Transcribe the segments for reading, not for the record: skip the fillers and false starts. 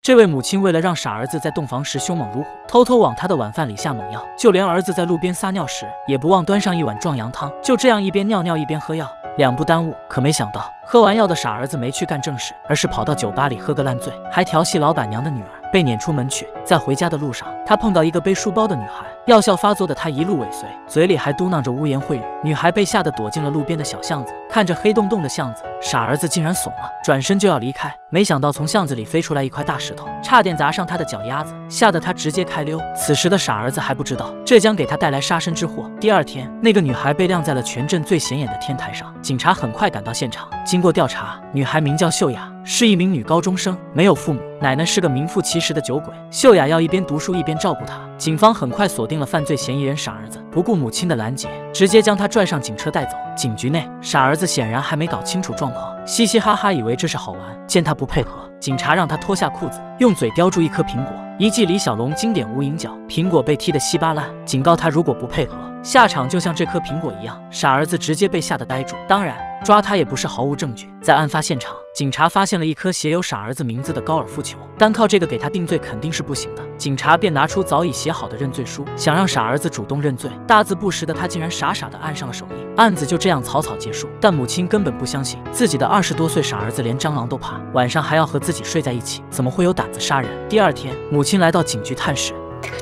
这位母亲为了让傻儿子在洞房时凶猛如虎，偷偷往他的晚饭里下猛药，就连儿子在路边撒尿时也不忘端上一碗壮阳汤，就这样一边尿尿一边喝药，两不耽误。可没想到，喝完药的傻儿子没去干正事，而是跑到酒吧里喝个烂醉，还调戏老板娘的女儿，被撵出门去。在回家的路上，他碰到一个背书包的女孩，药效发作的他一路尾随，嘴里还嘟囔着污言秽语。女孩被吓得躲进了路边的小巷子，看着黑洞洞的巷子，傻儿子竟然怂了，转身就要离开，没想到从巷子里飞出来一块大石头，差点砸上他的脚丫子，吓得他直接开溜。此时的傻儿子还不知道，这将给他带来杀身之祸。第二天，那个女孩被晾在了全镇最显眼的天台上，警察很快赶到现场。经过调查，女孩名叫秀雅，是一名女高中生，没有父母，奶奶是个名副其实的酒鬼。秀雅要一边读书一边照顾她。警方很快锁定了犯罪嫌疑人傻儿子，不顾母亲的拦截，直接将他拽上警车带走。警局内，傻儿子显然还没搞清楚状况，嘻嘻哈哈以为这是好玩。见他不配合，警察让他脱下裤子，用嘴叼住一颗苹果，一记李小龙经典无影脚，苹果被踢得稀巴烂，警告他如果不配合，下场就像这颗苹果一样。傻儿子直接被吓得呆住。当然，抓他也不是毫无证据。在案发现场，警察发现了一颗写有傻儿子名字的高尔夫球，单靠这个给他定罪肯定是不行的。警察便拿出早已写好的认罪书，想让傻儿子主动认罪。大字不识的他竟然傻傻的按上了手印，案子就这样草草结束。但母亲根本不相信自己的20多岁傻儿子连蟑螂都怕，晚上还要和自己睡在一起，怎么会有胆子杀人？第二天，母亲来到警局探视。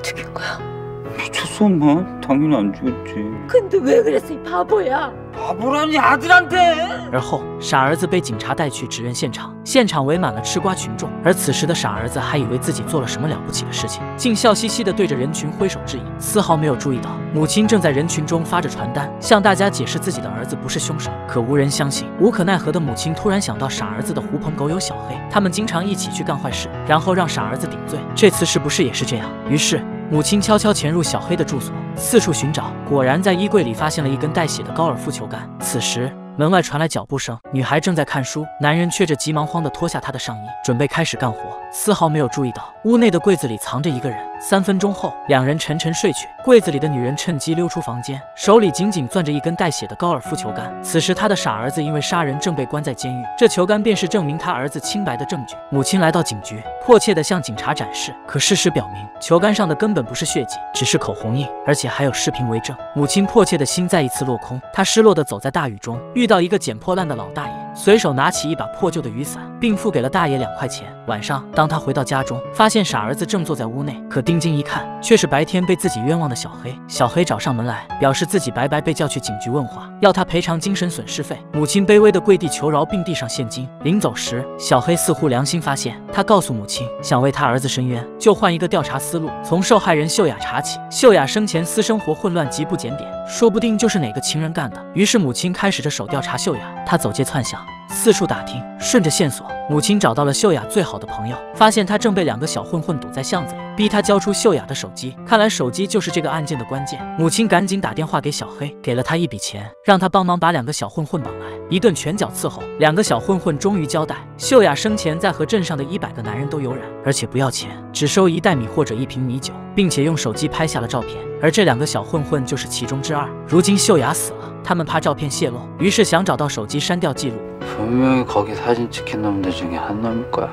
미쳤어 엄마? 당연히 안 죽였지. 근데 왜 그랬어 이 바보야? 바보라니 아들한테! 而后，傻儿子被警察带去指认现场，现场围满了吃瓜群众。而此时的傻儿子还以为自己做了什么了不起的事情，竟笑嘻嘻地对着人群挥手致意，丝毫没有注意到母亲正在人群中发着传单，向大家解释自己的儿子不是凶手。可无人相信。无可奈何的母亲突然想到傻儿子的狐朋狗友小黑，他们经常一起去干坏事，然后让傻儿子顶罪。这次是不是也是这样？于是。 母亲悄悄潜入小黑的住所，四处寻找，果然在衣柜里发现了一根带血的高尔夫球杆。此时，门外传来脚步声，女孩正在看书，男人却着急忙慌地脱下她的上衣，准备开始干活，丝毫没有注意到屋内的柜子里藏着一个人。3分钟后，两人沉沉睡去，柜子里的女人趁机溜出房间，手里紧紧攥着一根带血的高尔夫球杆。此时，她的傻儿子因为杀人正被关在监狱，这球杆便是证明他儿子清白的证据。母亲来到警局，迫切地向警察展示，可事实表明，球杆上的根本不是血迹，只是口红印，而且还有视频为证。母亲迫切的心再一次落空，她失落地走在大雨中，遇到一个捡破烂的老大爷，随手拿起一把破旧的雨伞，并付给了大爷2块钱。晚上，当他回到家中，发现傻儿子正坐在屋内，可定睛一看，却是白天被自己冤枉的小黑。小黑找上门来，表示自己白白被叫去警局问话，要他赔偿精神损失费。母亲卑微的跪地求饶，并递上现金。临走时，小黑似乎良心发现，他告诉母亲，想为他儿子伸冤，就换一个调查思路，从受害人秀雅查起。秀雅生前私生活混乱极不检点，说不定就是哪个情人干的。于是母亲开始着手调查秀雅，她走街窜巷，四处打听，顺着线索，母亲找到了秀雅最好的朋友，发现她正被2个小混混堵在巷子里，逼她交出秀雅的手机。看来手机就是这个案件的关键。母亲赶紧打电话给小黑，给了他一笔钱，让他帮忙把2个小混混绑来。一顿拳脚伺候，2个小混混终于交代，秀雅生前在和镇上的100个男人都有染，而且不要钱，只收1袋米或者1瓶米酒，并且用手机拍下了照片。而这2个小混混就是其中之2。如今秀雅死了，他们怕照片泄露，于是想找到手机删掉记录。 분명히 거기 사진 찍힌 놈들 중에 한 놈일 거야.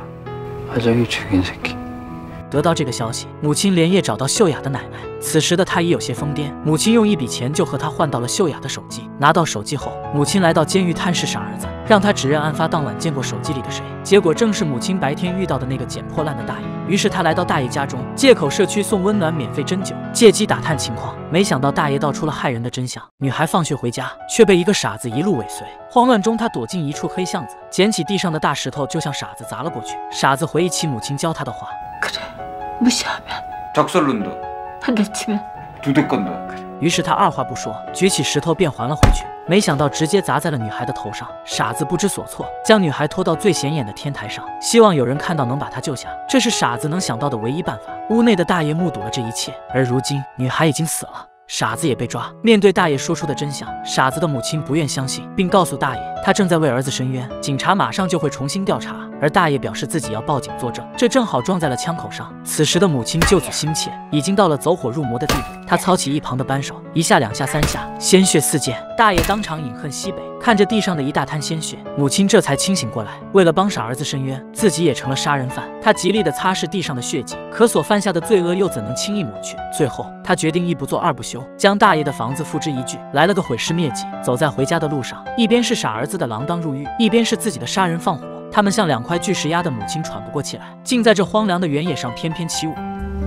아정이 죽인 새끼. 得到这个消息，母亲连夜找到秀雅的奶奶。此时的她已有些疯癫，母亲用一笔钱就和她换到了秀雅的手机。拿到手机后，母亲来到监狱探视傻儿子，让他指认案发当晚见过手机里的谁。结果正是母亲白天遇到的那个捡破烂的大爷。于是他来到大爷家中，借口社区送温暖、免费针灸，借机打探情况。没想到大爷道出了骇人的真相：女孩放学回家，却被一个傻子一路尾随。慌乱中，他躲进一处黑巷子，捡起地上的大石头就向傻子砸了过去。傻子回忆起母亲教他的话。 그래 무시하면 작살난다. 한 대 치면 두 대 간다. 于是他二话不说，举起石头便还了回去。没想到直接砸在了女孩的头上，傻子不知所措，将女孩拖到最显眼的天台上，希望有人看到能把她救下。这是傻子能想到的唯一办法。屋内的大爷目睹了这一切，而如今女孩已经死了。 傻子也被抓。面对大爷说出的真相，傻子的母亲不愿相信，并告诉大爷，他正在为儿子伸冤，警察马上就会重新调查。 而大爷表示自己要报警作证，这正好撞在了枪口上。此时的母亲救子心切，已经到了走火入魔的地步。她操起一旁的扳手，一下两下三下，鲜血四溅。大爷当场饮恨西北，看着地上的一大滩鲜血，母亲这才清醒过来。为了帮傻儿子伸冤，自己也成了杀人犯。她极力地擦拭地上的血迹，可所犯下的罪恶又怎能轻易抹去？最后，她决定一不做二不休，将大爷的房子付之一炬，来了个毁尸灭迹。走在回家的路上，一边是傻儿子的锒铛入狱，一边是自己的杀人放火。他们像两块巨石压得母亲喘不过气来，竟在这荒凉的原野上翩翩起舞。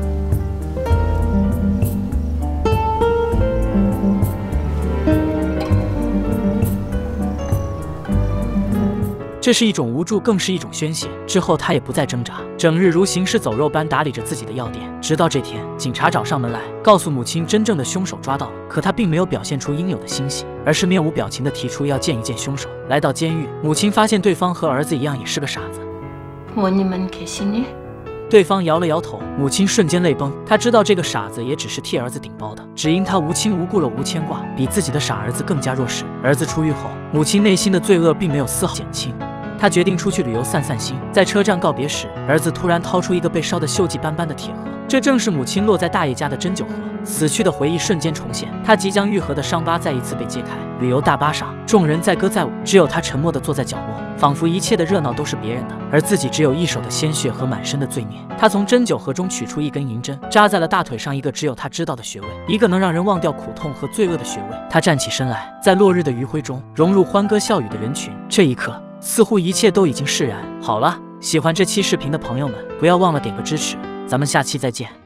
这是一种无助，更是一种宣泄。之后他也不再挣扎，整日如行尸走肉般打理着自己的药店。直到这天，警察找上门来，告诉母亲真正的凶手抓到了。可他并没有表现出应有的欣喜，而是面无表情地提出要见一见凶手。来到监狱，母亲发现对方和儿子一样，也是个傻子。 부모님은 계시니? 对方摇了摇头，母亲瞬间泪崩。她知道这个傻子也只是替儿子顶包的，只因他无亲无故了无牵挂，比自己的傻儿子更加弱势。儿子出狱后，母亲内心的罪恶并没有丝毫减轻。她决定出去旅游散散心。在车站告别时，儿子突然掏出一个被烧得锈迹斑斑的铁盒，这正是母亲落在大爷家的针灸盒。死去的回忆瞬间重现，他即将愈合的伤疤再一次被揭开。旅游大巴上，众人载歌载舞，只有他沉默地坐在角落，仿佛一切的热闹都是别人的，而自己只有一手的鲜血和满身的罪孽。他从针灸盒中取出一根银针，扎在了大腿上一个只有他知道的穴位，一个能让人忘掉苦痛和罪恶的穴位。他站起身来，在落日的余晖中融入欢歌笑语的人群。这一刻，似乎一切都已经释然。好了，喜欢这期视频的朋友们，不要忘了点个支持，咱们下期再见。